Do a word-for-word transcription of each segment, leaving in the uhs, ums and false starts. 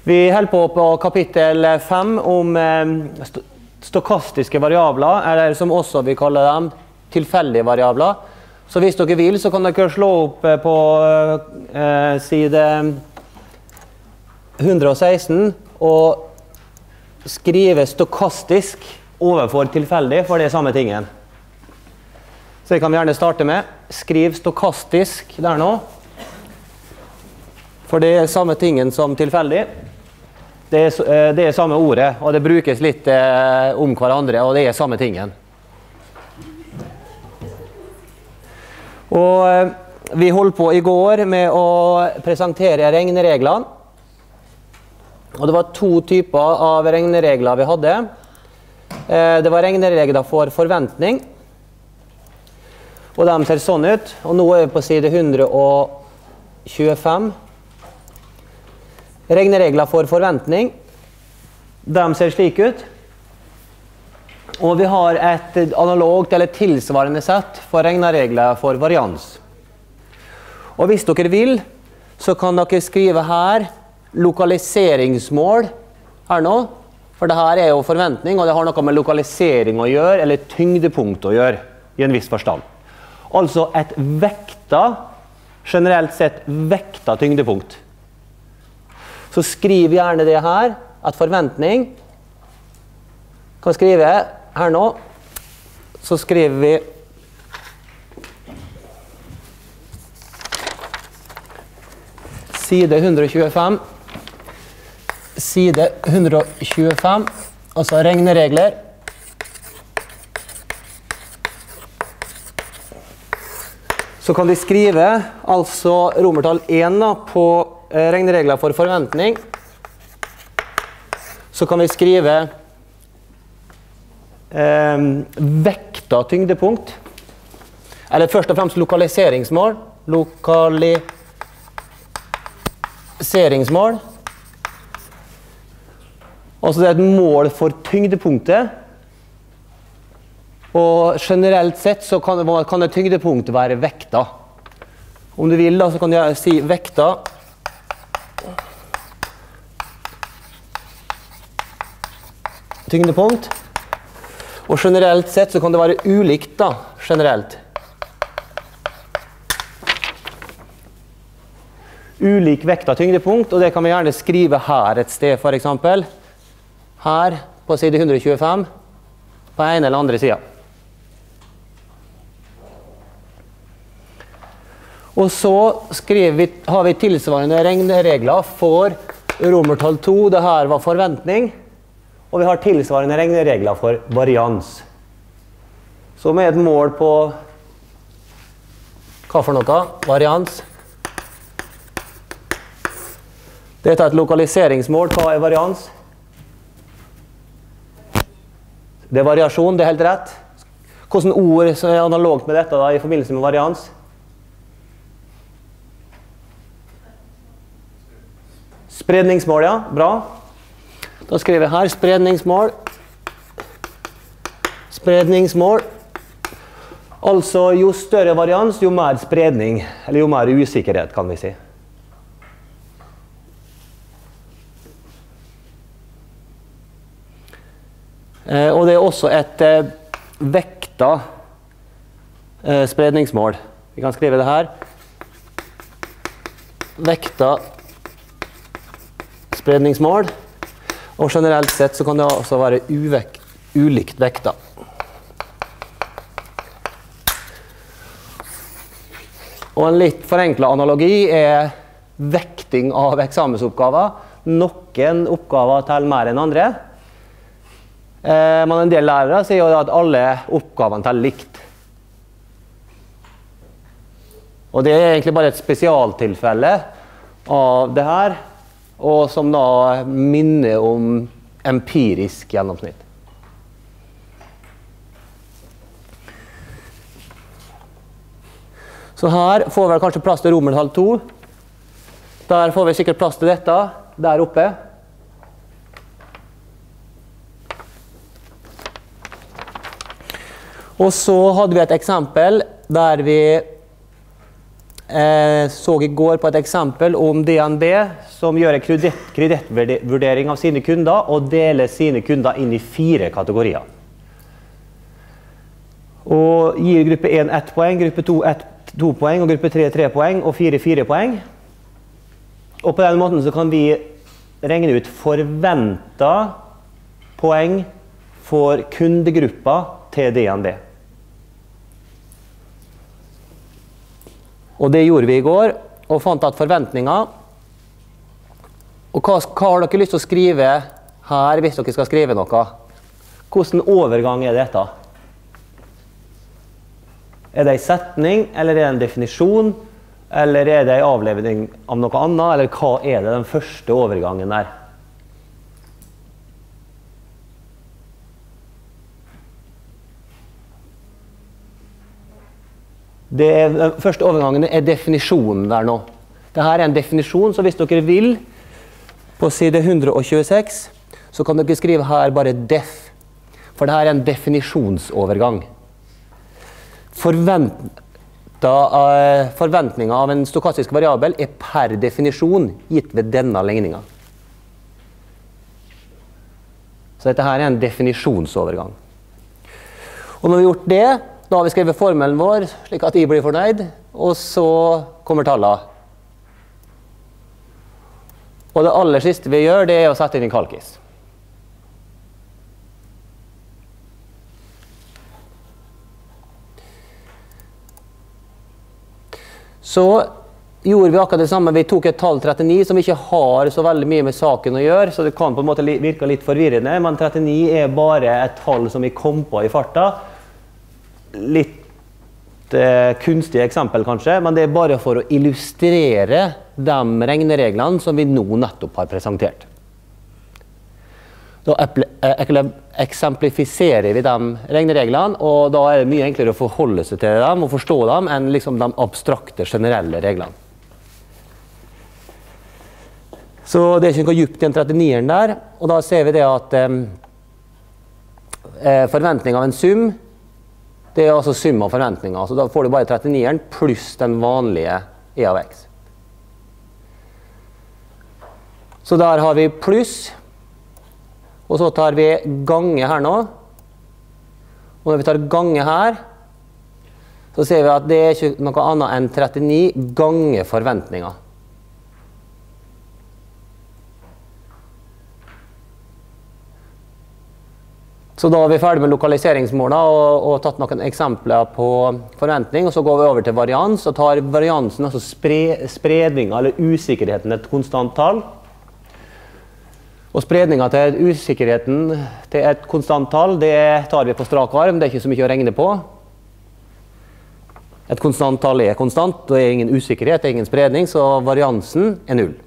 Vi holder på på kapittel fem om st stokastiske variabler, eller som også vi kaller dem tilfeldige variabler. Så hvis dere vil, så kan dere slå opp på eh, side hundre og seksten og skrive stokastisk overfor tilfeldig, for det er samme tingen. Så det kan vi gjerne starte med. Skriv stokastisk der nå. For det er samme tingen som tilfeldig. Det er, det er samme ordet, og det brukes litt eh, om hverandre, og det er samme tingen. Og eh, vi holdt på i går med å presentere regnereglene. Og det var to typer av regneregler vi hadde. Eh, det var regneregler for forventning. Og de ser sånn ut. Og nå er vi på side hundre og tjuefem. Regneregler for forventning, de ser slik ut. Og vi har et analogt eller tilsvarende sett for regneregler for varians. Og hvis dere vil, så kan dere skrive her lokaliseringsmål her nå. For det her er jo forventning, og det har noe med lokalisering å gjøre, eller tyngdepunkt å gjøre, i en viss forstand. Altså et vekta, generelt sett vekta tyngdepunkt. Så skriv gjerne det her, at forventning, kan skrive her nå, så skriver vi side hundre og tjuefem, side hundre og tjuefem, altså regneregler. Så kan de skrive, altså romertall én da, på regneregler for forventning. Så kan vi skrive eh, vekta tyngdepunkt. Eller først og fremst lokaliseringsmål. Lokaliseringsmål. Altså det er et mål for tyngdepunktet. Og generelt sett så kan, kan det tyngdepunktet være vekta. Om du vil da, så kan jeg si vekta. Tyngdepunkt. Og generelt sett så kan det være ulikt da, generelt. Ulik vekt av tyngdepunkt, og det kan vi gjerne skrive her et sted, for eksempel. Her på side hundre og tjuefem, på en eller andre siden. Og så skriver vi, har vi tilsvarende regneregler for romertall to, det her var forventning. Og vi har tilsvarende regneregler for varians. Så med et mål på hva for noe? Varians. Dette er et lokaliseringsmål. Hva er varians? Det er variasjon, det er helt rett. Hvordan ord er analogt med dette da, i forbindelse med varians? Spredningsmål, ja. Bra. Da skriver jeg her spredningsmål. Spredningsmål. Altså jo større varians, jo mer spredning, eller jo mer usikkerhet kan vi si. Eh, og det er også et eh, vekta eh, spredningsmål. Vi kan skrive det her. Vekta spredningsmål. Og generelt sett så kan det også være uvekt, ulikt vekta. Og en litt forenklet analogi er vekting av eksamensoppgaver. Noen oppgaver teller mer enn andre. Eh, men en del lærere sier jo at alle oppgavene teller likt. Og det er egentlig bare et spesialtilfelle av det her, og som da minner om empirisk gjennomsnitt. Så her får vi kanskje plass til romertall to. Der får vi sikkert plass til dette, der oppe. Og så hadde vi et eksempel der vi eh, så i går på et eksempel om D N B som gjør en kreditt- kredittvurdering av sine kunder og deler sine kunder inn i fire kategorier. Og gir gruppe én ett poeng, gruppe to ett, to poeng, og gruppe tre tre poeng, og fire fire poeng. Og på den måten så kan vi regne ut forventet poeng for kundegruppa til D N B. Og det gjorde vi i går, og fant at forventninger. Og hva, hva har dere lyst til å skrive her hvis dere skal skrive noe? Hvordan overgang er dette? Er det en setning, eller er det en definisjon, eller er det en avlevering av noe annet, eller hva er det den første overgangen der? Det er, den første overgangen er definisjonen der nå. Dette er en definisjon, så hvis dere vil, på side ett hundre tjueseks, så kan dere skrive her bare def, for dette er en definisjonsovergang. Forvent, da, uh, forventningen av en stokastisk variabel er per definisjon gitt ved denne ligningen. Så dette her er en definisjonsovergang. Og når vi har gjort det, da har vi skrevet formelen vår, slik at I blir fornøyd, og så kommer tallene. Og det aller siste vi gjør, det er å sette inn en kalkis. Så gjorde vi akkurat det samme. Vi tok et tall trettini som ikke har så veldig mye med saken å gjøre, så det kan på en måte virke litt forvirrende, men trettini er bare et tall som vi kom på i farta. Litt eh, kunstig eksempel kanskje, men det er bare for å illustrere de regnereglene som vi nå nettopp har presentert. Da eksemplifiserer vi de regnereglene, og da er det mye enklere å forholde seg til dem og forstå dem enn liksom de abstrakte, generelle reglene. Så det er ikke noe djupt i en trettinieren der, og da ser vi det at eh, forventning av en sum, det er altså sum av forventninger, så da får du bare trettinieren pluss den vanlige E av x. Så der har vi pluss, og så tar vi gange her nå, og når vi tar gange her, så ser vi at det er ikke noe annet enn trettini ganger forventninger. Så da er vi ferdig med lokaliseringsmålene og, og tatt noen eksempler på forventning, og så går vi over til varians, og tar variansen, altså spre, spredningen eller usikkerheten et konstant tall. Og spredningen til usikkerheten til et konstant tall, det tar vi på strak arm, det er ikke så mye å regne på. Et konstant tall er konstant, det er ingen usikkerhet, det er ingen spredning, så variansen er null.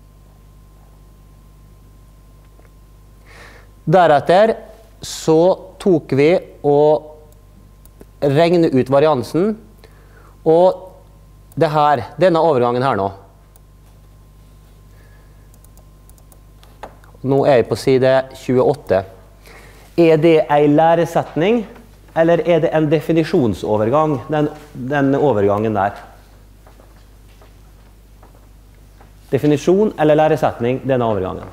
Deretter så tok vi og regnet ut variansen, og det her, denne overgangen her nå. Nå er jeg på side tjueåtte. Er det en læresetning, eller er det en definisjonsovergang, den, den overgangen der? Definisjon eller læresetning, denne overgangen.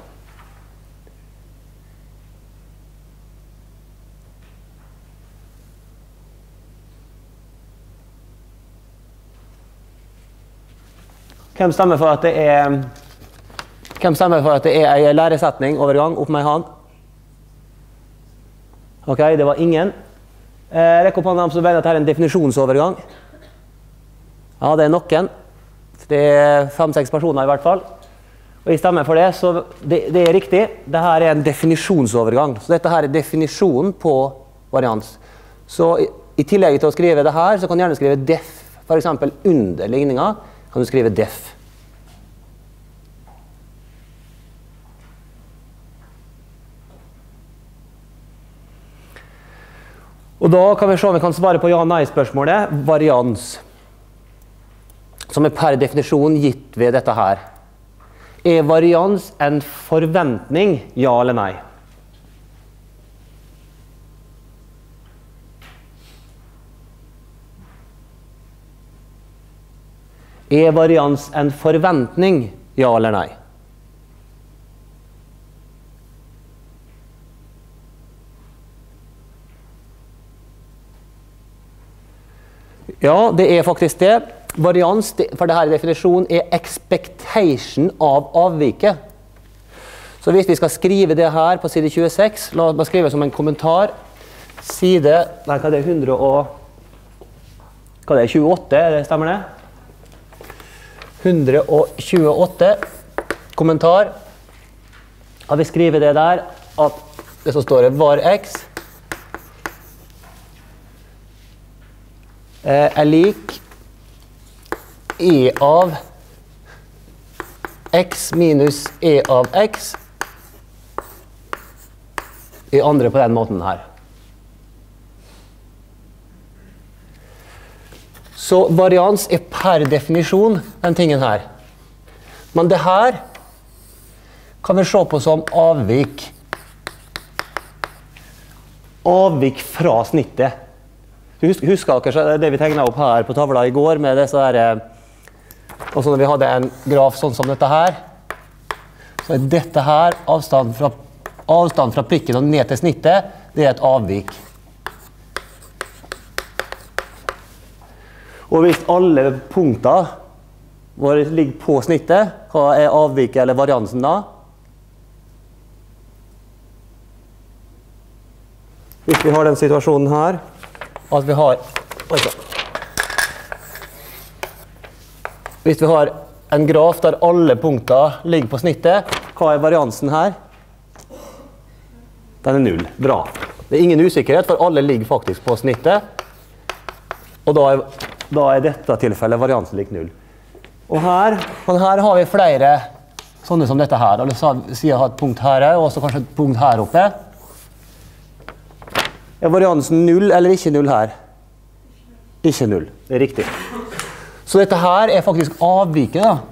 Hvem stemmer for at det er Hvem stemmer for at det er en læresetning, overgang, opp med en hand? Ok, det var ingen. Eh, Rekk opp hånden som mener at dette er en definisjonsovergang. Ja, det er noen. Det er fem-seks personer i hvert fall. Og jeg stemmer for det, så det, det er riktig. Dette er en definisjonsovergang. Så dette her er definisjonen på varians. Så i, i tillegg til å skrive det her, så kan du gjerne skrive def. For eksempel under ligningen kan du skrive def. Og da kan vi se om vi kan svare på ja-nei-spørsmålet, varians, som er per definisjon gitt ved dette her. Er varians en forventning, ja eller nei? Er varians en forventning, ja eller nei? Ja, det er faktisk det. Varians, for denne definisjonen, er expectation av avviket. Så hvis vi skal skrive det her på side tjueseks, la oss skrive som en kommentar, side, nei, hva er det, hundre og, hva er det, tjueåtte, det stemmer det? hundre og tjueåtte, kommentar, har vi skrivet det der, at det som står var x, er lik e av x minus e av x i andre på den måten her. Så varians er per definisjon den tingen her. Men det her kan vi se på som avvik. Avvik fra snittet. Du husker, husker dere det vi tegnet opp her på tavla i går med disse her, og så når vi hadde en graf sånn som dette her, så er dette her avstand fra, avstand fra prikken og ned til snittet, det er et avvik. Og hvis alle punkter våre ligger på snittet, hva er avviket eller variansen da? Hvis vi har den situasjonen her, at vi har, hvis vi har en graf der alle punkter ligger på snittet, hva er variansen her? Den er null. Bra. Det er ingen usikkerhet, for alle ligger faktisk på snittet. Og da er, da er dette tilfellet variansen lik null. Og her, og her har vi flere sånne som dette her. La oss si jeg har et punkt her, og også kanskje et punkt her oppe. Er variansen null eller ikke null her? Ikke null, det er riktig. Så dette her er faktisk avviket da.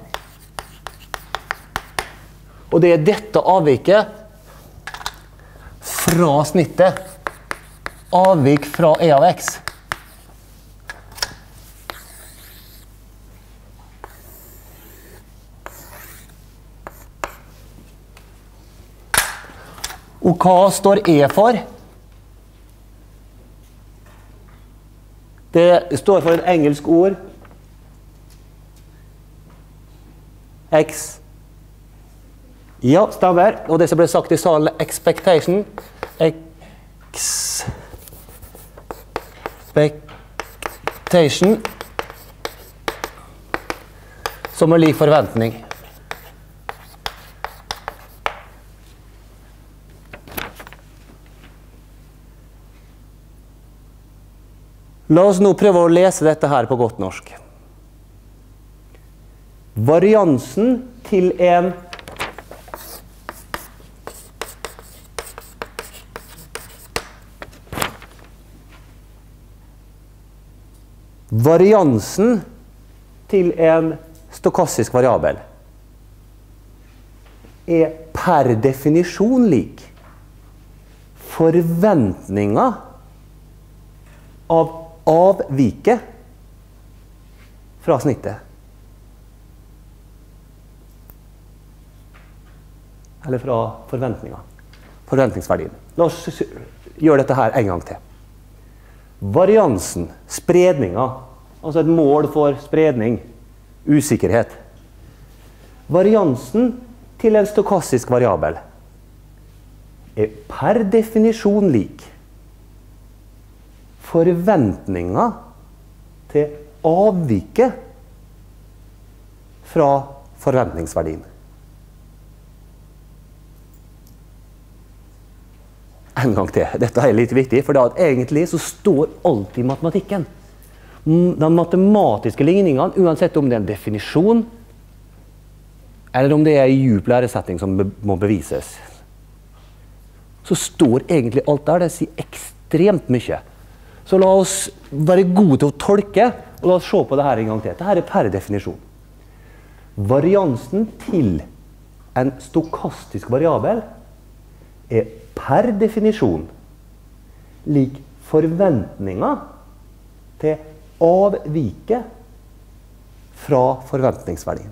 Og det er dette avviket fra snittet. Avvik fra e av x. Og hva står e for? Det står for et engelsk ord. X. Ja, stemmer. Og det som ble sagt i salen, expectation. Expectation. Som er lik forventning. La oss nå prøve å lese dette her på godt norsk. Variansen til en Variansen til en stokastisk variabel er per definisjon lik forventninger av avviket fra snittet. Eller fra forventninger. Forventningsverdien. La oss gjøre dette her en gang til. Variansen, spredninga, altså et mål for spredning, usikkerhet. Variansen til en stokastisk variabel er per definisjon lik forventninger til avviket fra forventningsverdien. En gang til. Dette er litt viktig, for da at egentlig så står alltid matematikken. De matematiske ligningene, uansett om det er en definisjon, eller om det er en djup læresetning som må bevises, så står egentlig alt der, det sier ekstremt mye. Så la oss være gode til å tolke, og la oss se på det her en gang til. Dette er per definisjon. Variansen til en stokastisk variabel er per definisjon lik forventninger til avviket fra forventningsverdien.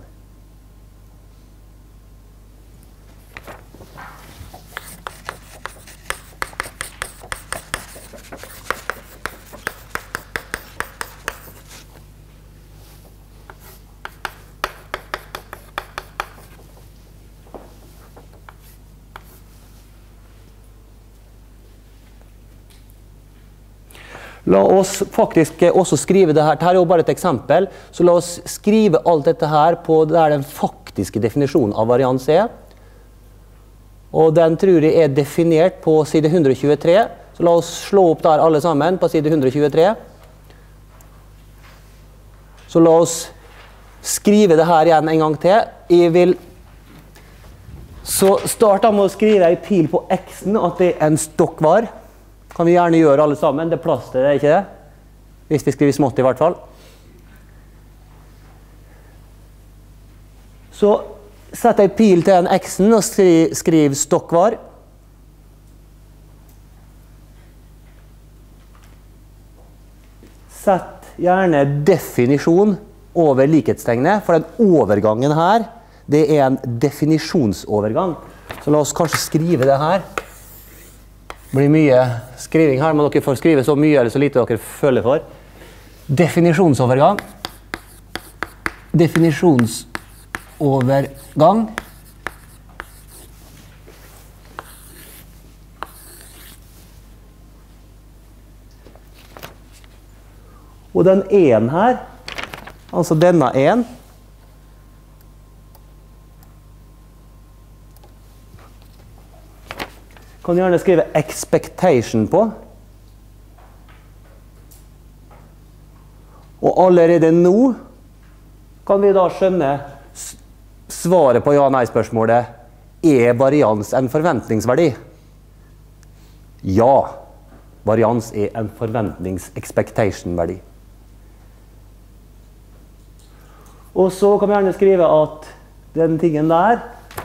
La oss faktisk også skrive det her. Dette er jo bare et eksempel, så la oss skrive alt dette her på der den faktiske definisjonen av varians er. Og den tror jeg er definert på side hundre tjuetre, så la oss slå opp der alle sammen på side hundre tjuetre. Så la oss skrive det her igjen en gang til. Jeg vil så starte med å skrive en pil på x-en, at det er en stokkvar. Kan vi gjerne gjøre alle sammen. Det er plass til det, ikke det? Hvis vi skriver smått i hvert fall. Så sett en pil til en x-en og skriv, skriv stokkvar. Sett gjerne definisjon over likhetstegnet, for den overgangen her, det er en definisjonsovergang. Så la oss kanskje skrive det her. Det blir mye skriving her, men dere får skrive så mye eller så lite dere føler for. Definisjonsovergang. Definisjonsovergang. Og den en her, altså denne en, kan du gjerne skrive expectation på. Og allerede nå kan vi da skjønne svaret på ja-nei-spørsmålet. Er varians en forventningsverdi? Ja, varians er en forventnings-expectation-verdi. Og så kan vi gjerne skrive at den tingen der,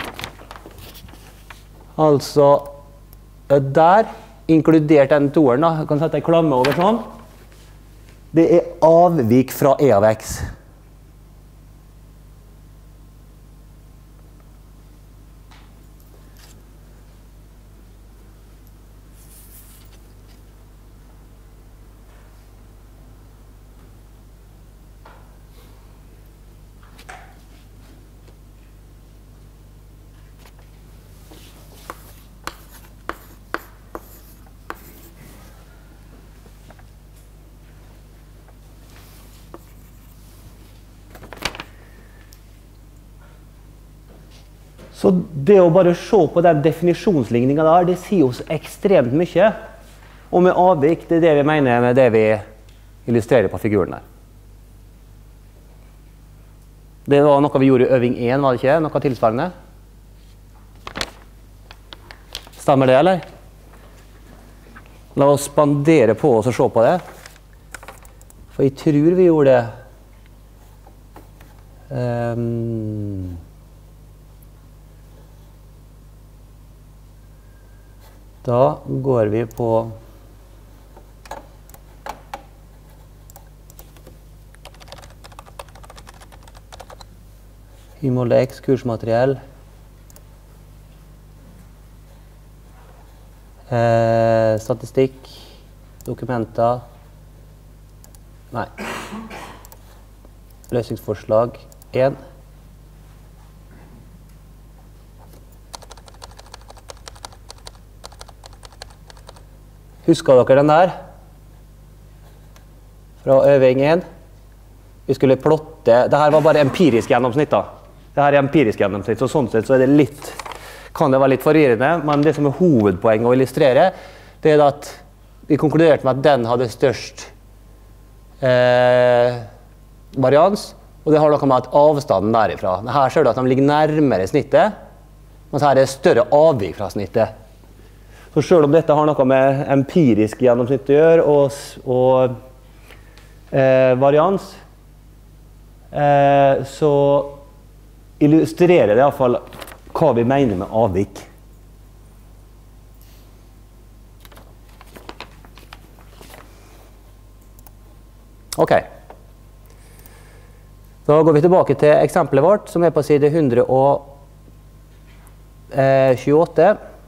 altså der, inkludert den toeren, da, jeg kan sette en klamme over sånn, det er avvik fra e av x. Så det å bare se på den definisjonsligningen der, det sier oss ekstremt mye. Og med avvik, det er det vi mener med det vi illustrerer på figuren her. Det var noe vi gjorde i øving én, var det ikke? Noe tilsvarende? Stemmer det, eller? La oss spandere på oss og se på det. For jeg tror vi gjorde det. Um Da går vi på Innholdet X, kursmateriell. Eh, statistikk, dokumenter. Nei. Løsningsforslag én. Husker dere den der? Fra øving én. Vi skulle plotte, det her var bare empirisk gjennomsnitt da. Det her er empirisk gjennomsnitt, så sånn sett så er det litt, kan det være litt forvirrende, men det som er hovedpoenget å illustrere, det er at vi konkluderte med at den hadde størst eh, varians, og det har noe med at avstanden derifra. Her ser du at de ligger nærmere snittet, mens her er det større avvik fra snittet. Så selv om dette har noe med empirisk gjennomsnitt å gjøre, og, og eh, varians, eh, så illustrerer det i hvert fall hva vi mener med avvik. Ok. Så går vi tilbake til eksempelet vårt, som er på side ett hundre tjueåtte.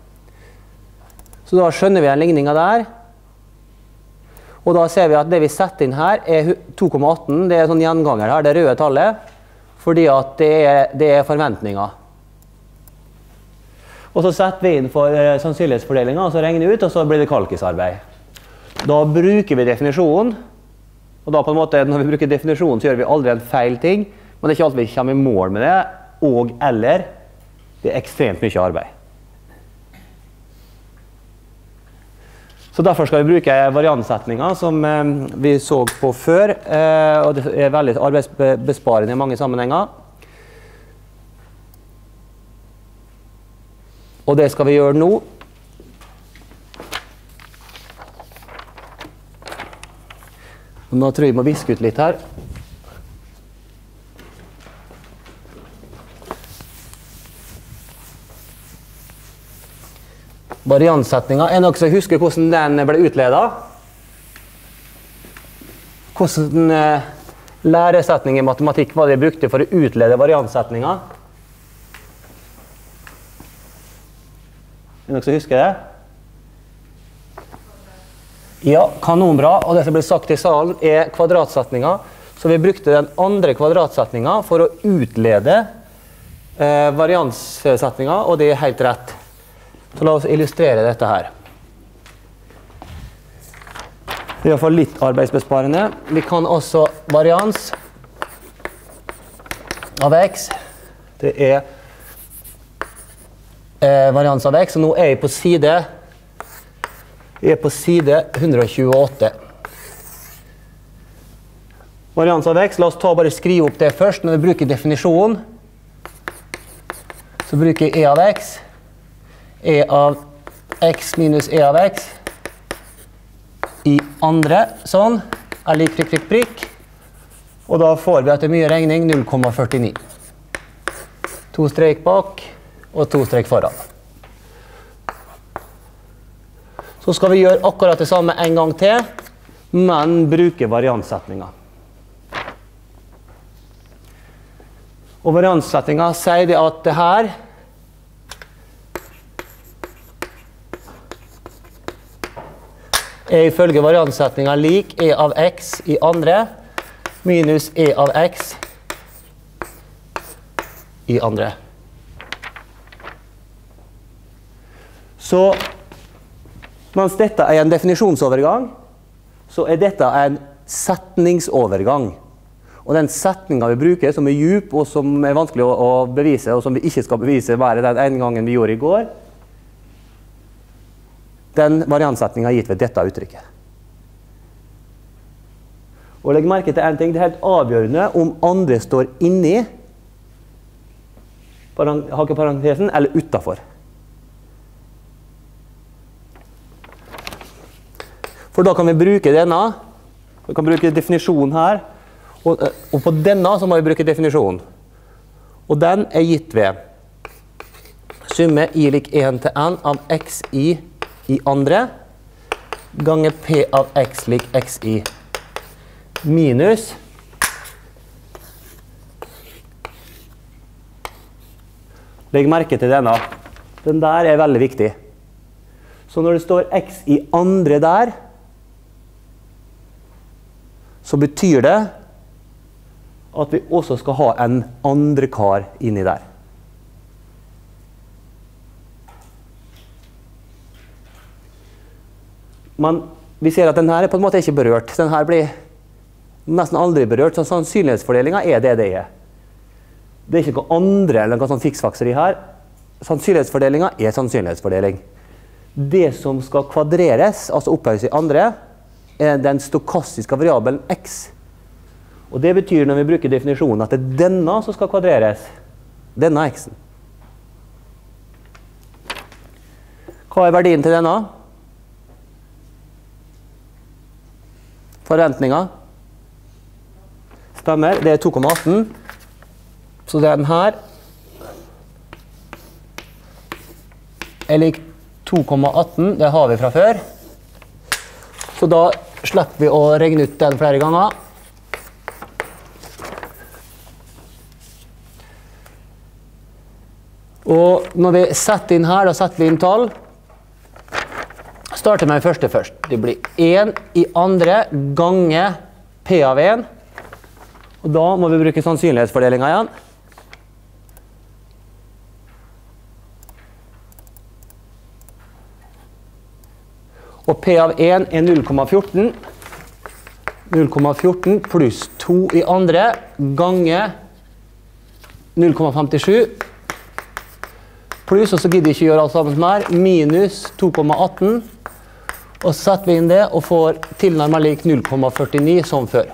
Så da skjønner vi den ligningen der. Og da ser vi at det vi setter inn her er to komma atten. Det er sånn gjenganger her, det røde tallet, fordi at det er, det er forventninger. Og så setter vi inn for uh, sannsynlighetsfordelingen, og så regner vi ut, og så blir det kalkisarbeid. Da bruker vi definisjonen, og da på en måte, når vi bruker definisjonen, så gjør vi aldri en feil ting, men det er ikke alltid vi kommer i mål med det, og eller det er ekstremt mye arbeid. Så derfor skal vi bruke variantsetninger som uh, vi så på før, uh, og det er veldig arbeidsbesparende i mange sammenhenger. Og det skal vi gjøre nå. Nå tror jeg vi må viske ut litt her. Variantsetningen er noe som husker hvordan den ble utledet. Hvordan eh, læresetning i matematikk var det jeg brukte for å utlede variantsetninger. Er det noen som husker det? Ja, kanonbra. Og det som blir sagt i salen er kvadratsetninger. Så vi brukte den andre kvadratsetningen for å utlede eh, varianssetninger, og det er helt rett. Så la oss illustrere dette her. Det er i hvert fall litt arbeidsbesparende. Vi kan også varians av x. Det er eh, varians av x, og nå er jeg på side, jeg er på side ett hundre tjueåtte. Varians av x, la oss ta bare skrive opp det først. Når vi bruker definisjonen, så bruker jeg e av x. E av x minus e av x i andre, sånn, er lik prikk, prikk, prikk. Og da får vi etter mye regning null komma førtini. To strek bak, og to strek foran. Så skal vi gjøre akkurat det samme en gang til, men bruke variantsetninger. Og variantsetninger sier det at det her er ifølge variantsetningen lik e av x i andre minus e av x i andre. Så mens dette er en definisjonsovergang, så er dette en setningsovergang. Og den setningen vi bruker, som er djup og som er vanskelig å, å bevise, og som vi ikke skal bevise bare den ene gangen vi gjorde i går, den variantsetningen er gitt ved dette uttrykket. Og legg merke til en ting, det er helt avgjørende om andre står inni hakeparentesen eller utenfor. For da kan vi bruke denne, vi kan bruke definisjonen her, og, og på denne så må vi bruke definisjonen. Og den er gitt ved summe i lik en til n av xi i andre, ganger p av x lik xi minus legg merke til denne. Den der er veldig viktig. Så når det står x i andre der, så betyr det at vi også skal ha en andre kar inni der. Men vi ser at denne er på en måte ikke berørt. Denne blir nesten aldri berørt, så sannsynlighetsfordelingen er det det er. Det er ikke noe andre eller noe sånn fiksfakseri her. Sannsynlighetsfordelingen er sannsynlighetsfordeling. Det som skal kvadreres, altså opphøyes i andre, er den stokastiske variabelen x. Og det betyr når vi bruker definisjonen at det er denne som skal kvadreres. Denne x-en. Hva er verdien til denne? Forventninger. Stemmer, det er to komma atten. Så den her er lik to komma atten, det har vi fra før. Så da slipper vi å regne ut den flere ganger. Og når vi setter inn her, da setter vi inn tall. Starter med den første først. Det blir en i andre ganger P av en. Og da må vi bruke sannsynlighetsfordelingen igjen. Og P av en er null komma fjorten. null komma fjorten pluss to i andre ganger null komma femtisju. Pluss, og så gidder vi ikke gjøre alt sammen mer, minus to komma atten. Og så setter vi inn det og får tilnærmet lik null komma førtini som før.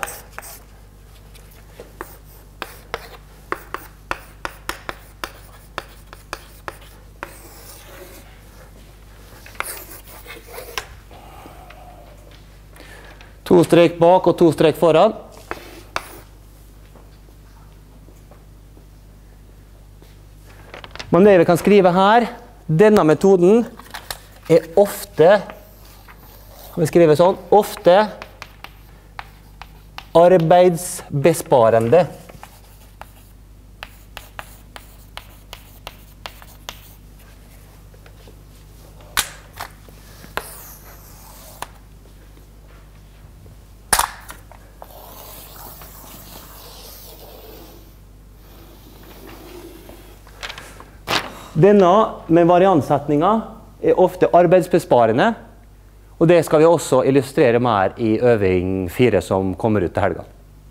To strek bak og to strek foran. Men det vi kan skrive her, denne metoden er ofte, kan vi skrive sånn, ofte arbeidsbesparende. Denne med varianssetninger er ofte arbeidsbesparende, og det skal vi også illustrere mer i øving fire som kommer ut til helga.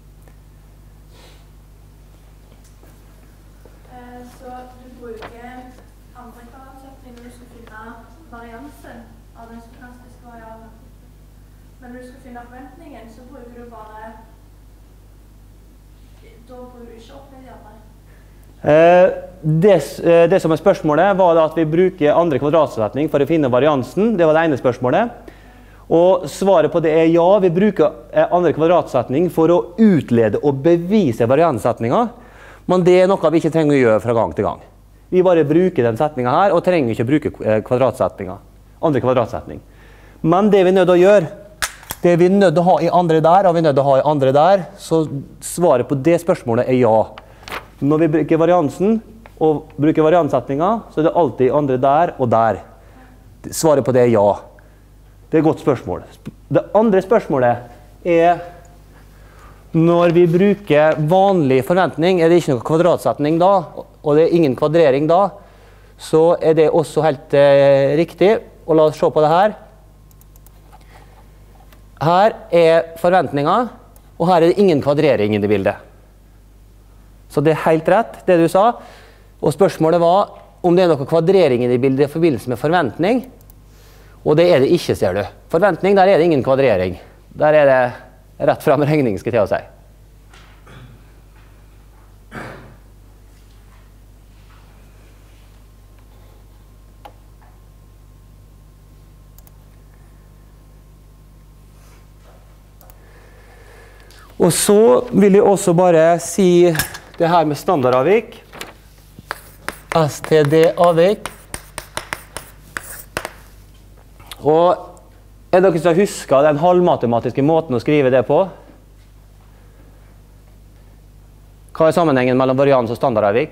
Så du bruker andre kvadratsetning når du skal finne variansen av den stokastiske variabelen. Men når du skal finne forventningen, så bruker du bare, da bruker du ikke opp med de andre. Det, det som er spørsmålet var at vi bruker andre kvadratsetning for å finne variansen. Det var det ene spørsmålet. Og svaret på det er ja, vi bruker andre kvadratsetning for å utlede og bevise varianssetninger. Men det er noe vi ikke trenger å gjøre fra gang til gang. Vi bare bruker den setningen her, og trenger ikke å bruke kvadratsetninger. Andre kvadratsetning. Men det vi er nødt til å gjøre, det vi er nødt til å ha i andre der, og vi er nødt til å ha i andre der, så svaret på det spørsmålet er ja. Når vi bruker variansen og bruker varianssetninger, så er det alltid andre der og der. Svaret på det er ja. Det er et godt spørsmål. Det andre spørsmålet er, når vi bruker vanlig forventning, er det ikke noen kvadratsetning da, og det er ingen kvadrering da, så er det også helt eh, riktig. Og la oss se på det her. Her er forventninger, og her er det ingen kvadrering i det bildet. Så det er helt rett, det du sa. Og spørsmålet var om det er noe kvadrering i det bildet i forbindelse med forventning. Og det er det ikke, ser du. Forventning, der er det ingen kvadrering. Der er det rett frem regning, skal jeg til å si. Og så vil jeg også bare si det her med standardavvik. S T D-avvik. Og er dere som husker den halvmatematiske måten å skrive det på? Hva er sammenhengen mellom varians og standardavvik?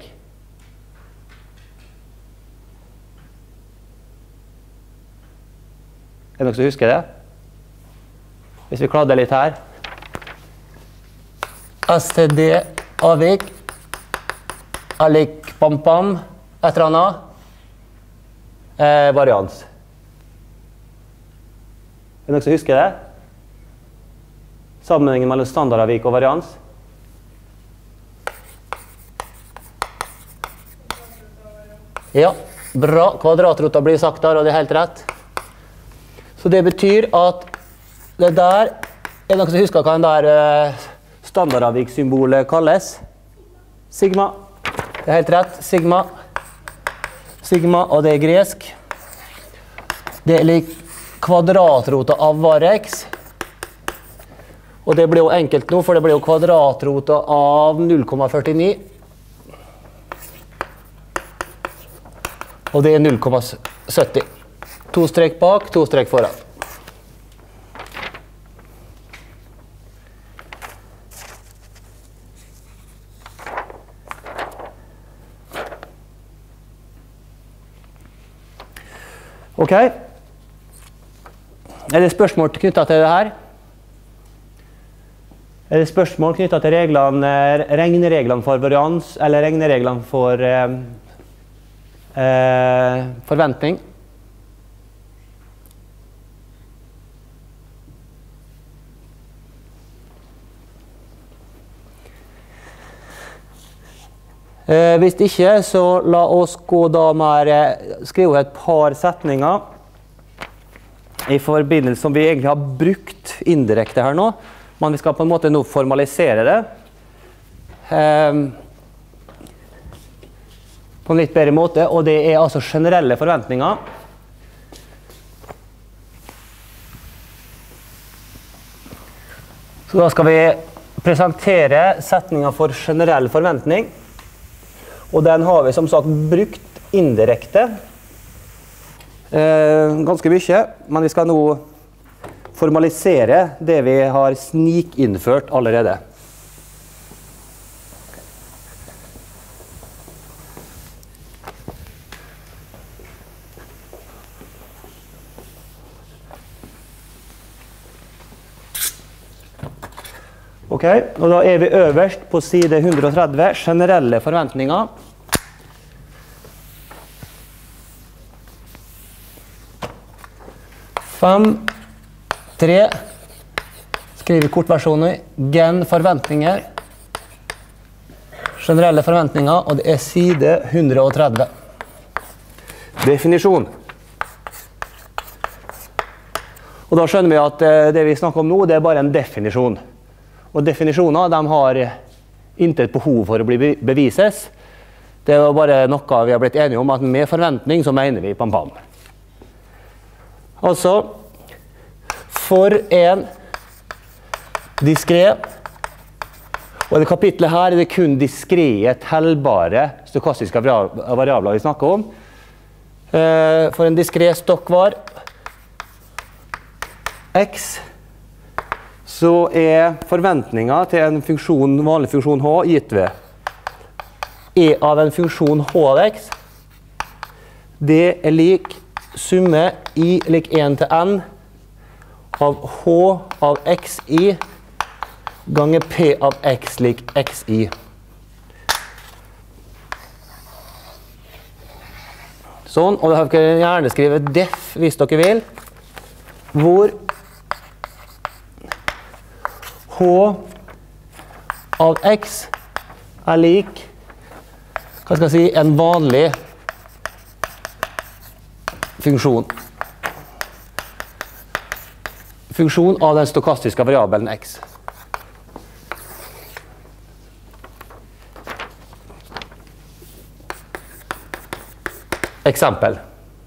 Er dere som husker det? Hvis vi kladder litt her. S T D-avvik er lik pam-pam, et eller annet, eh, varians. Er det noen som husker det? Sammenhengen mellom standardavvik og varians? Ja, bra. Kvadratrota blir sagt der, og det er helt rett. Så det betyr at det der, er det noen som husker hva den der eh, standardavvikssymbolet kalles? Sigma. Det er helt rett. Sigma. Sigma, og det er gresk. Det er lik kvadratrota av var x. Og det blir jo enkelt nå, for det blir jo kvadratrota av null komma førtini. Og det er null komma sytti. To strek bak, to strek foran. Ok? Er det spørsmål knyttet til det her? Er det spørsmål knyttet til reglene, regnereglene for varians, eller regnereglene for eh, eh, forventning? Eh, hvis ikke, så la oss gå da med eh, skrive et par setninger i forbindelse som vi egentlig har brukt indirekte her nå, men vi skal på en måte nå formalisere det eh, på en litt bedre måte, og det er altså generelle forventninger. Så da skal vi presentere setninger for generell forventning. Og den har vi som sagt brukt indirekte eh, ganske mye, men vi skal nå formalisere det vi har snikinnført allerede. Ok, og da er vi øverst på side hundre og tretti, generelle forventninger. Fem, tre, skriver kortversjoner, gen forventninger, generelle forventninger, og det er side hundre og tretti. Definisjon. Og da skjønner vi at det vi snakker om nå, det er bare en definisjon. Og definisjoner, de har intet behov for å bli bevises. Det er bare noe vi har blitt enige om, at med forventning så mener vi pam-pam. Altså, for en diskret, og i det kapitlet her er det kun diskrete, tellbare, stokastiske variabler vi snakker om. For en diskret stokkvar, x, så er forventningen til en funksjon, vanlig funksjon h gitt ved e av en funksjon h av x. Det er lik summe i lik en til n av h av xi ganger p av x lik xi. Sånn, og dere kan gjerne skrive def hvis dere vil, hvor h av x er lik, hva skal jeg si, en vanlig funksjon. Funksjon av den stokastiske variabelen x. Eksempel.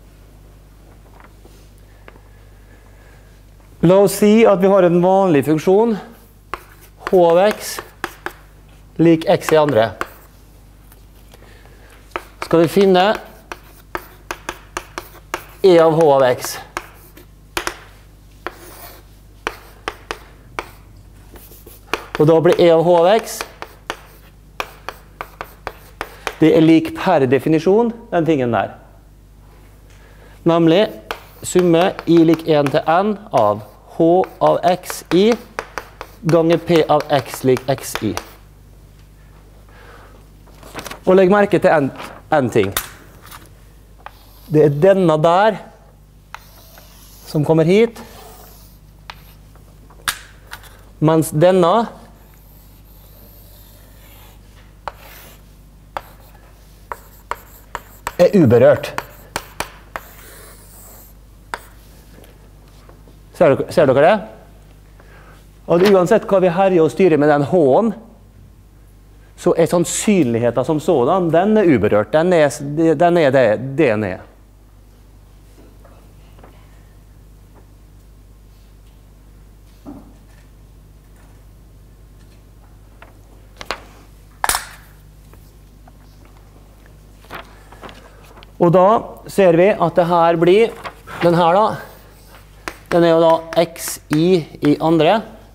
La oss si at vi har en vanlig funksjon, h av x lik x i andre. Skal vi finne e av h av x. Og da blir e av h av x, det er lik per definisjon den tingen der. Nemlig summe i lik en til n av h av xi ganger p av x lik xi. Og legg merke til en, en ting. Det er denne der som kommer hit, mens denne er uberørt. Ser dere, ser dere det? Og uansett hva vi herjer og styrer med den h-en, så er sannsynligheten som sådan, den er uberørt. Den er, den er det, det den er. Og da ser vi at det her blir, den her da, den er jo da xi i andre.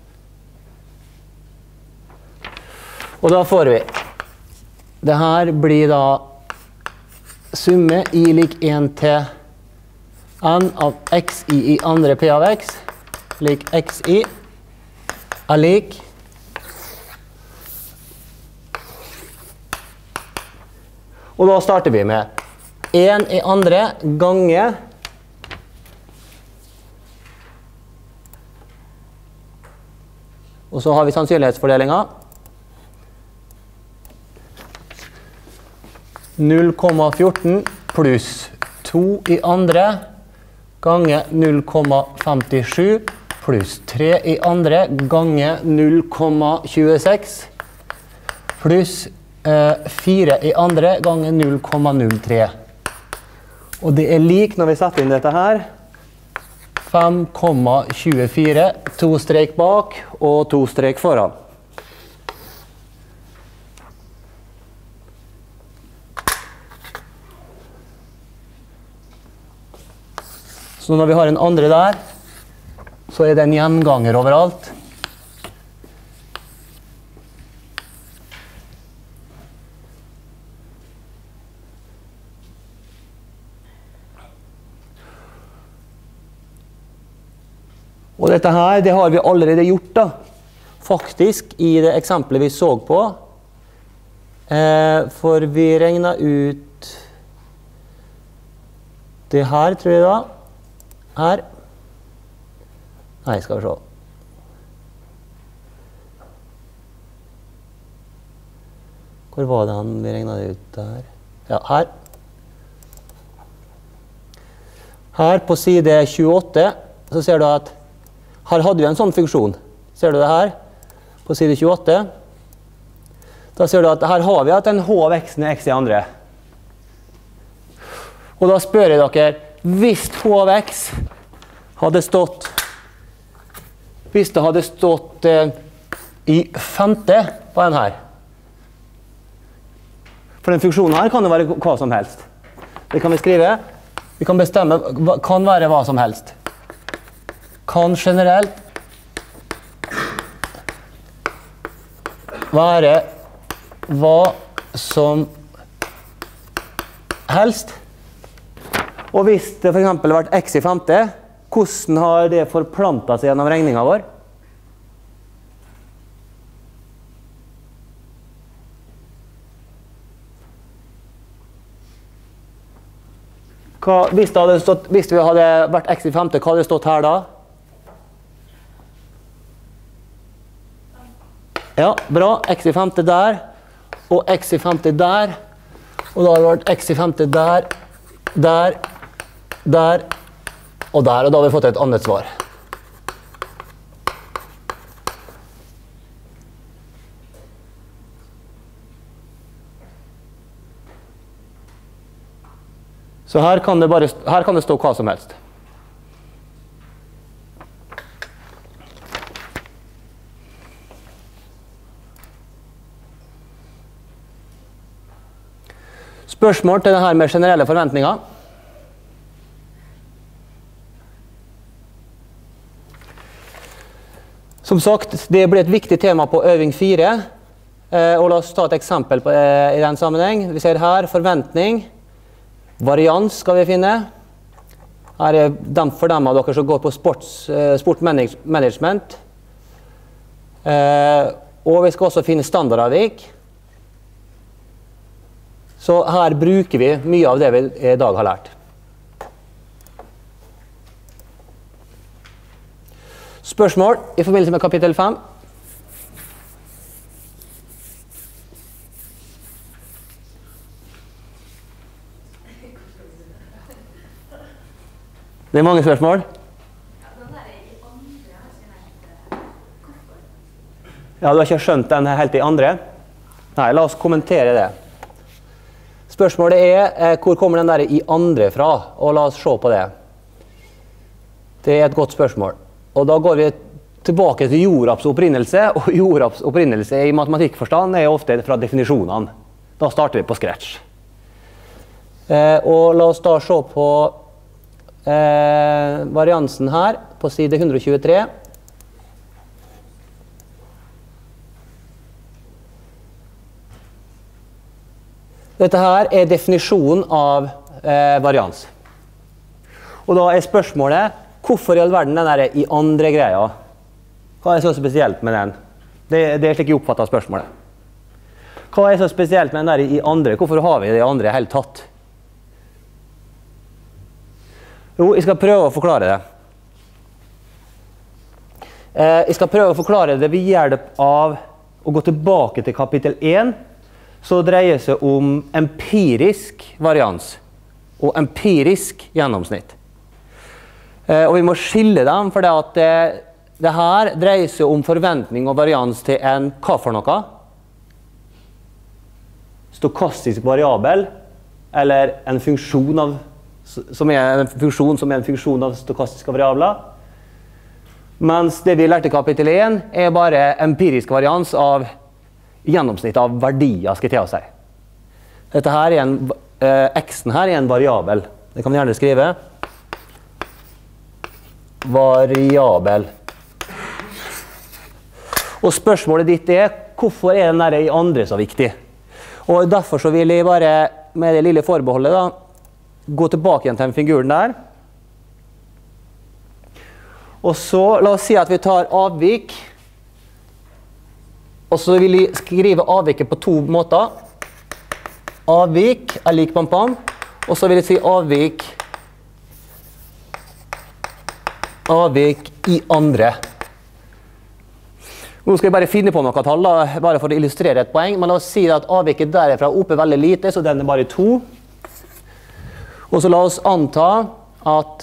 Og da får vi, det her blir da summe i lik en til n av xi i andre p av x lik xi er lik og da starter vi med en i andre gange og så har vi sannsynlighetsfordelingen null komma fjorten pluss to i andre gange null komma femtisju pluss tre i andre gange null komma tjueseks pluss eh, fire i andre gange null komma null tre. Og det er lik når vi setter inn dette her fem komma tjuefire, to strek bak og to strek foran. Så når vi har en andre der, så er det en gjenganger overalt. Og dette her, det har vi allerede gjort da. Faktisk i det eksempelet vi så på. Eh, for vi regnet ut det her, tror jeg da. Her. Nei, skal vi se. Hvor var det han vi regnet det ut der? Ja, her. Her på side tjueåtte, så ser du at her hadde vi en sånn funksjon. Ser du det her? På side tjueåtte. Da ser du at her har vi at en h av x-en er x i andre. Og da spør jeg dere, hvis h av x hadde stått, hvis det hadde stått eh, i femte på den her, for den funksjonen her kan det være hva som helst. Det kan vi skrive, vi kan bestemme, kan være hva som helst. Kan generelt være hva som helst. Og hvis det for eksempel har vært x i femte, hvordan har det forplantet seg gjennom regningen vår? Hva, hvis, det hadde stått, hvis vi hadde vært x i femte, hva hadde det stått her da? Ja, bra. X i femte der, og x i femte der, og da har det vært x i femte der, der, der og der, og da har vi fått et annet svar. Så her kan det, bare, her kan det stå hva som helst. Spørsmål til dette med generelle forventninger. Som sagt, det blir et viktig tema på øving fire. Eh, og la oss ta et eksempel på, eh, i den sammenheng. Vi ser her forventning. Varians skal vi finne. Her er dem for dem av dere som går på sports, eh, sport management. Eh, og vi skal også finne standardavvik. Så her bruker vi mye av det vi i dag har lært. Spørsmål i forbindelse med kapittel fem. Det er mange spørsmål. Ja, du har ikke skjønt den helt i andre? Nei, la oss kommentere det. Spørsmålet er, eh, hvor kommer den der i andre fra? Og la oss se på det. Det er et godt spørsmål. Og da går vi tilbake til jordaps opprinnelse, og jordaps opprinnelse i matematikkforstand er ofte fra definisjonene. Da starter vi på scratch. Eh, og la oss da se på eh, variansen her, på side hundre tjuetre. Dette her er definisjonen av eh, varians. Og da er spørsmålet, hvorfor i all verden den der i andre greia? Hva er så spesielt med den? Det, det er slik jeg oppfatter spørsmålet. Hva er så spesielt med den der i andre? Hvorfor har vi det i andre helt tatt? Jo, jeg skal prøve å forklare det. Eh, jeg skal prøve å forklare det ved hjelp av å gå tilbake til kapittel én, så dreier det seg om empirisk varians og empirisk gjennomsnitt. Eh, og vi må skille dem, for det at det, det her dreier seg om forventning og varians til en hva for noe? Stokastisk variabel, eller en funksjon av som er en funksjon som er en funksjon av stokastiske variabler. Mens det vi lærte i kapittel én er bare empirisk varians av gjennomsnitt av verdier, skal jeg til å si. Dette her er en, eh, X-en her er en variabel. Det kan vi gjerne skrive. Variabel. Og spørsmålet ditt er, hvorfor er den der i andre så viktig? Og derfor så vil jeg bare, med det lille forbeholdet da, gå tilbake igjen til den figuren der. Og så, la oss si at vi tar avvik. Og så vil jeg skrive avviket på to måter. Avvik er lik pam pam. Og så vil jeg si avvik Avvik i andre. Nå skal jeg bare finne på noe tall, da, bare for å illustrere et poeng. Men la oss si at avviket derfra oppe er veldig lite, så den er bare to. Og så la oss anta at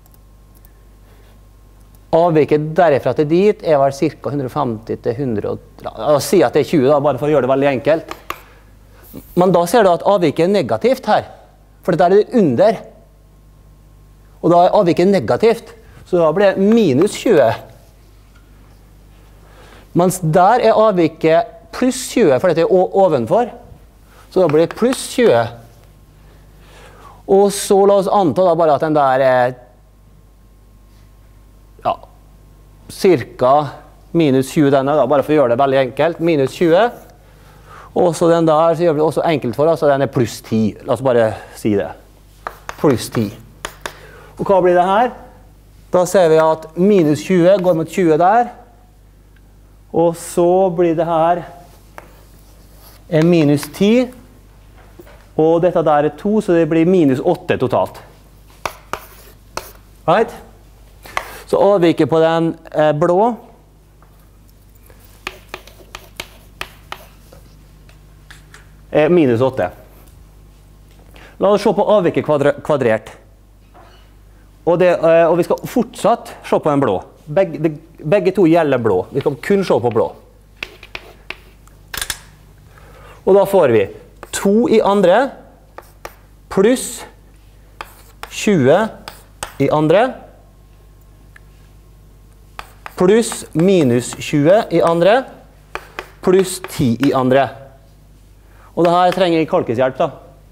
avviket derfra til dit er vel ca. hundre og femti til hundre. La oss si at det er tjue, da, bare for å gjøre det veldig enkelt. Men da ser du at avviket er negativt her. For der er det under. Og da er avviket negativt. Så da blir det minus tjue. Mens der er avviket pluss tjue, for dette er ovenfor. Så da blir det pluss tjue. Og så la oss anta da bare at den der er ja, cirka minus tjue denne, da, bare for å gjøre det veldig enkelt. Minus tjue. Og så den der, så gjør vi det også enkelt for oss, så den er pluss ti. La oss bare si det. Pluss ti. Og hva blir det her? Da ser vi at minus tjue går mot tjue der. Og så blir det her en minus ti. Og dette der er to, så det blir minus åtte totalt. Right? Så avviket på den eh, blå er minus åtte. La oss se på avviket kvadre kvadrert. Og, det, eh, og vi skal fortsatt se på en blå. Begge, de, begge to gjelder blå. Vi skal kun se på blå. Og da får vi to i andre, pluss tjue i andre, pluss minus tjue i andre, pluss ti i andre. Og det her trenger jeg kalkishjelp da.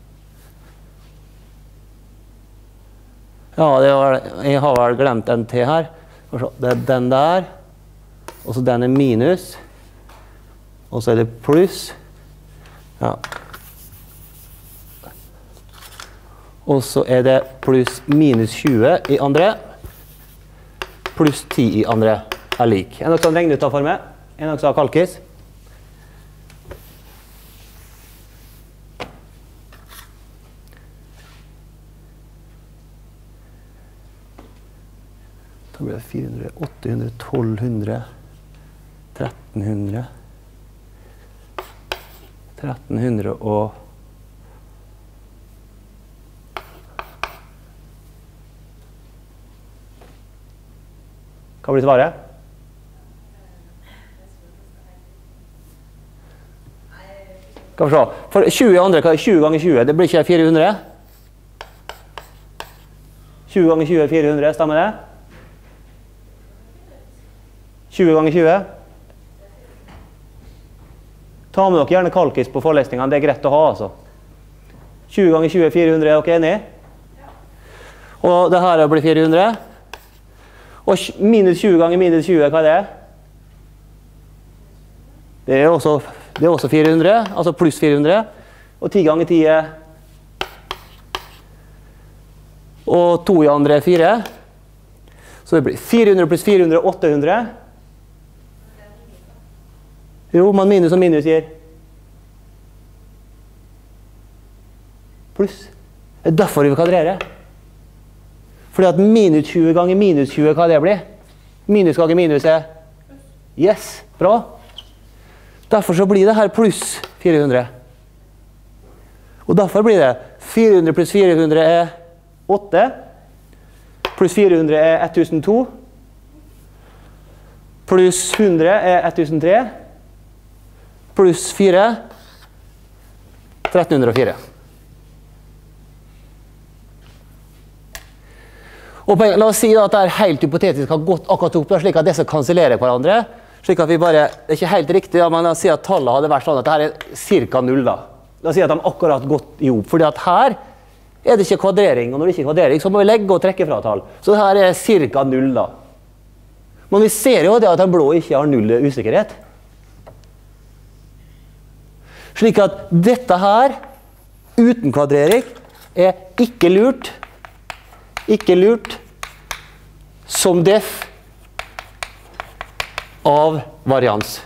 Ja, det var, jeg har vel glemt en til her. Det er den der, og så den er minus, og så er det pluss. Ja. Og så er det pluss minus tjue i andre, pluss ti i andre er lik. Er det noe som regner ut av for meg? Er det noe som har kalkis? Da blir det fire hundre, åtte hundre, tolv hundre, tretten hundre, tretten hundre og hva blir svaret? Skal vi se. For tjue i andre, hva er tjue ganger tjue? Det blir ikke fire hundre? tjue ganger tjue er fire hundre, stemmer det? tjue ganger tjue? Ta med dere gjerne kalkis på forelesningene, det er greit å ha altså. tjue ganger tjue er fire hundre, er dere enige? Og det her blir fire hundre. Og minus tjue ganger minus tjue, hva er det? Det er også, det er også fire hundre, altså pluss fire hundre. Og ti ganger ti er Og to i andre er fire. Så det blir fire hundre pluss fire hundre, åtte hundre. Jo, man minus og minus gir. Pluss. Det er derfor vi kvadrerer. Fordi at minus tjue ganger minus tjue, hva det blir? Minus ganger minus er? Yes, bra. Derfor så blir det her pluss fire hundre. Og derfor blir det fire hundre pluss fire hundre er åtte. Pluss fire hundre er ett tusen to. Pluss hundre er ett tusen tre. Pluss fire. tretten hundre og fire. Og på, la oss si da at det er helt hypotetisk har gått akkurat opp, slik at disse kansellerer hverandre. Slik at vi bare, det er ikke helt riktig, ja, men la oss si at tallet hadde vært sånn at dette er cirka null da. La oss si at de akkurat gått i hop, fordi at her er det ikke kvadrering, og når det ikke er kvadrering så må vi legge og trekke fra tall. Så det her er cirka null da. Men vi ser jo det at den blå ikke har null usikkerhet. Slik at dette her, uten kvadrering, er ikke lurt, ikke lurt, som def av varians.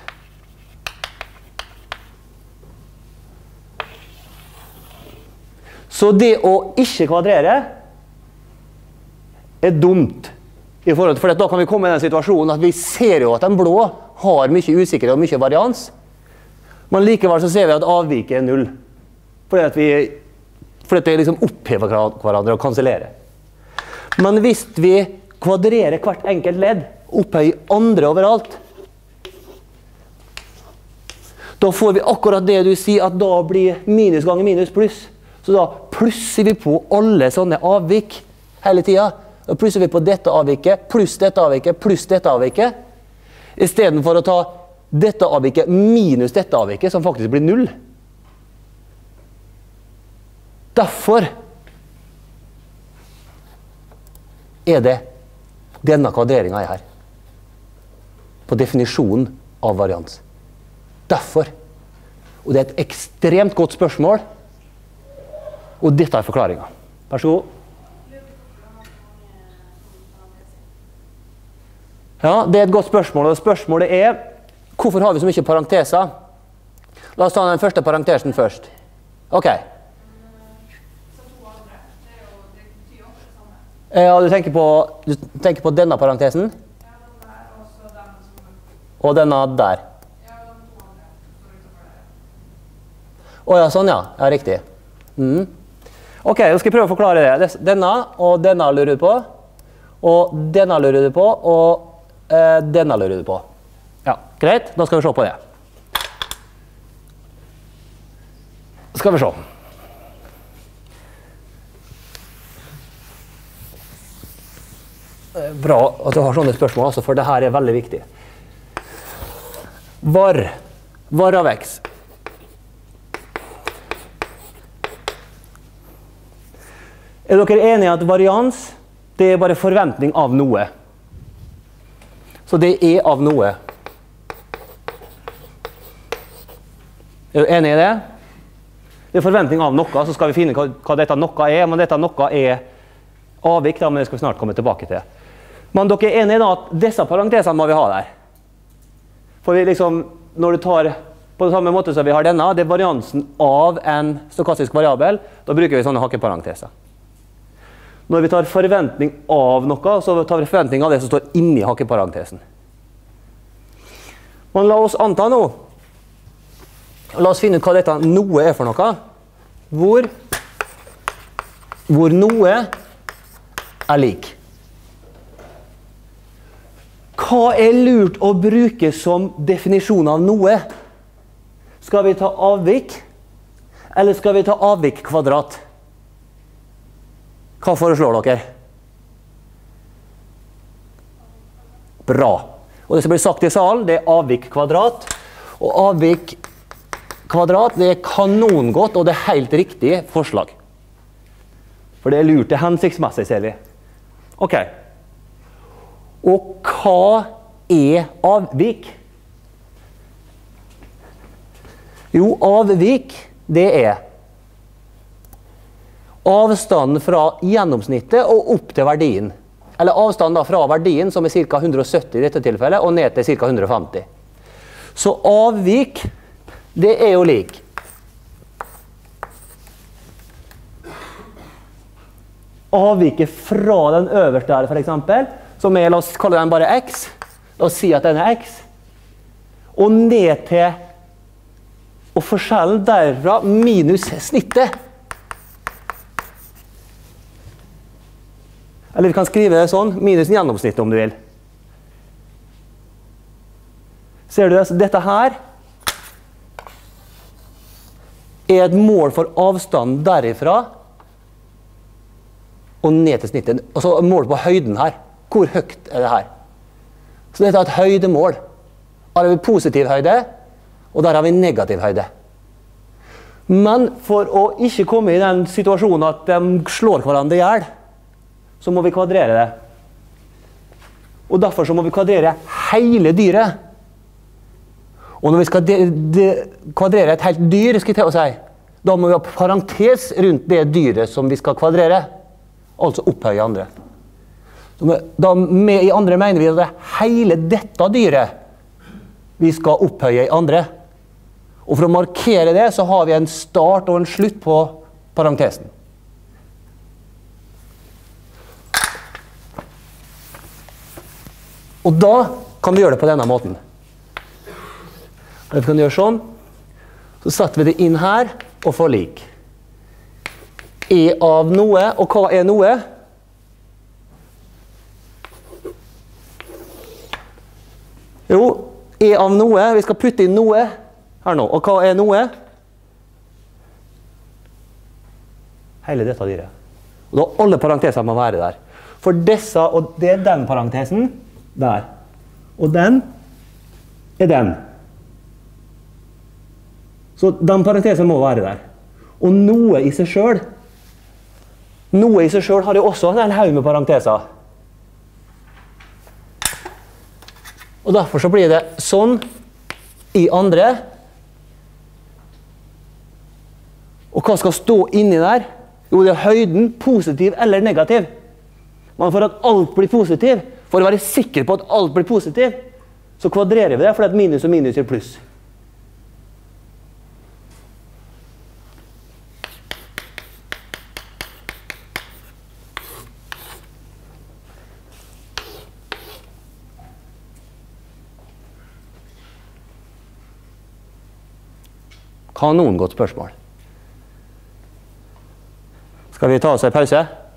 Så det å ikke kvadrere er dumt. I forhold til, for da kan vi komme i den situasjonen at vi ser jo at den blå har mye usikkerhet og mye varians. Men likevel så ser vi at avviket er null. Fordi at vi fordi at det liksom opphever hverandre og kansellerer. Men hvis vi kvadrerer hvert enkelt ledd, opphøyer andre overalt, da får vi akkurat det du sier, at da blir minus ganger minus pluss. Så da plusser vi på alle sånne avvik hele tiden. Da plusser vi på dette avviket, pluss dette avviket, pluss dette avviket. I stedet for å ta dette avviket minus dette avviket, som faktisk blir null. Derfor er det denne kvadreringen er her. På definisjonen av varians. Derfor. Og det er et ekstremt godt spørsmål. Og dette er forklaringen. Vær så god. Ja, det er et godt spørsmål. Og spørsmålet er, hvorfor har vi så mye parenteser? La oss ta den første parentesen først. Ok. Ja, du tenker på, du tenker på denne parentesen? Ja, den der, og så den som... Og denne der? Ja, den to andre som står utenfor der. Åja, sånn ja. Ja, riktig. Mm. Ok, nå skal jeg prøve å forklare det. Denne og denne lurer du på. Og denne lurer du på, og eh, denne lurer du på. Ja, greit. Nå skal vi se på det. Skal vi se. Bra at du har sånne spørsmål, altså, for det her er veldig viktig. Var. Var av x. Er dere enige i at varians, det er bare forventning av noe? Så det er av noe. Er du enig i det? Det er forventning av noe, så skal vi finne hva, hva dette noe er, men dette noe er avvik, da, men det skal vi snart komme tilbake til. Men dere er enige da at disse parentesene må vi ha der. For vi liksom, når du tar på det samme måte som vi har denne, det er variansen av en stokastisk variabel, da bruker vi sånne hakkeparenteser. Når vi tar forventning av noe, så tar vi forventning av det som står inni hakkeparentesen. Men la oss anta nå. La oss finne ut hva dette noe er for noe. Hvor, hvor noe er lik. Hva er lurt å bruke som definisjon av noe? Skal vi ta avvik? Eller skal vi ta avvik kvadrat? Hva foreslår dere? Bra. Og det som blir sagt i salen, det er avvik kvadrat. Og avvik kvadrat, det er kanongodt, og det er helt riktig forslag. For det er lurt, det er hensiktsmessig, ser vi. Ok. Og hva er avvik? Jo, avvik, det er avstanden fra gjennomsnittet og opp til verdien. Eller avstanden da fra verdien, som er ca. hundre og sytti i dette tilfellet, og ned til ca. hundre og femti. Så avvik, det er jo lik. Avviket fra den øverste her, for eksempel, som er, la oss kalle den bare x, la oss si at den er x, og ned til, og forskjellen derfra minus snittet. Eller vi kan skrive det sånn, minus gjennomsnittet om du vil. Ser du det? Så dette her er et mål for avstanden derifra og ned til snittet. Altså mål på høyden her. Hvor høyt er det her? Så dette er et høydemål. Her har vi positiv høyde, og der har vi negativ høyde. Men for å ikke komme i den situasjonen at de slår hverandre i hjel, så må vi kvadrere det. Og derfor så må vi kvadrere hele dyret. Og når vi skal de, de, kvadrere et helt dyr, skal jeg til å si, da må vi ha parentes rundt det dyret som vi skal kvadrere. Altså opphøye andre. Da med, I andre mener vi at det er hele dette dyret vi skal opphøye i andre. Og for å markere det, så har vi en start og en slutt på parentesen. Og da kan vi gjøre det på denne måten. Vi kan gjøre sånn. Så setter vi det inn her og får lik. E av noe, og hva er noe? Jo, E av noe, vi skal putte inn noe her nå. Og hva er noe? Hele dette dyret. Og da alle parenteser må være der. For disse, og det er den parentesen, der. Og den er den. Så den parentesen må være der. Og noe i seg selv, noe i seg selv har jo også en haug med parenteser. Og derfor så blir det sånn i andre. Og hva skal stå inni der? Jo, det er høyden, positiv eller negativ. Men for at alt blir positiv, for å være sikker på at alt blir positiv, så kvadrerer vi det, fordi at minus og minus gir pluss. Har noen godt spørsmål? Skal vi ta oss en pause?